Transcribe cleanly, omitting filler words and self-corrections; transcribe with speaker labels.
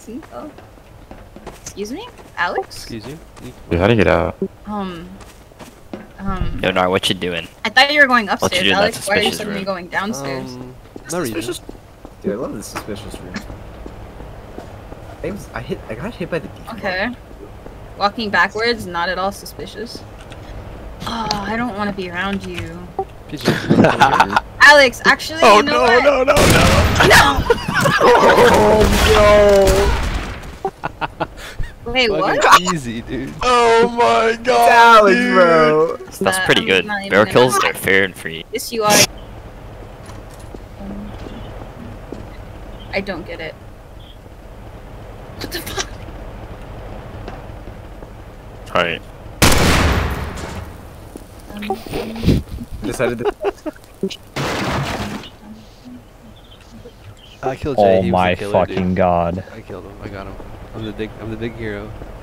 Speaker 1: Cinco. Excuse me? Alex?
Speaker 2: Excuse you?
Speaker 3: Dude, how to get out?
Speaker 4: Yo, Nar, what you doing?
Speaker 1: I thought you were going
Speaker 4: What you
Speaker 1: upstairs,
Speaker 4: do in that
Speaker 1: Alex. Why are you
Speaker 4: suspicious
Speaker 1: suddenly
Speaker 4: room?
Speaker 1: going downstairs?
Speaker 2: No reason.
Speaker 5: Dude, I love this suspicious room. I got hit by the default.
Speaker 1: Okay. Walking backwards, not at all suspicious. Oh, I don't want to be around you.
Speaker 2: PJ.
Speaker 1: Alex, actually,
Speaker 4: Oh
Speaker 1: you know what?
Speaker 4: no!
Speaker 1: No!
Speaker 4: Oh
Speaker 1: Wait, what?
Speaker 2: Fucking easy, dude.
Speaker 4: Oh my god!
Speaker 5: Alex, bro.
Speaker 4: That's pretty
Speaker 1: I'm
Speaker 4: good.
Speaker 1: not even
Speaker 4: Barrel
Speaker 1: gonna-
Speaker 4: kills are fair and free.
Speaker 1: Yes, you are. I don't get it. What the fuck?
Speaker 4: Alright.
Speaker 5: Decided to.
Speaker 2: I killed Jay.
Speaker 6: Oh
Speaker 2: He was
Speaker 6: my
Speaker 2: the killer,
Speaker 6: fucking
Speaker 2: dude.
Speaker 6: god.
Speaker 2: I killed him. I got him. I'm the big hero.